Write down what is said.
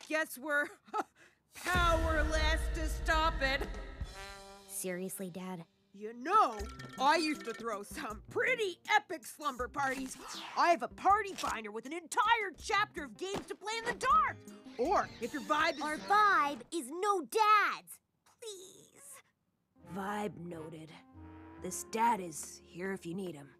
guess we're powerless to stop it. Seriously, Dad? You know, I used to throw some pretty epic slumber parties. I have a party finder with an entire chapter of games to play in the dark. Or, if your vibe is... Our vibe is no dads. Please. Vibe noted. This dad is here if you need him.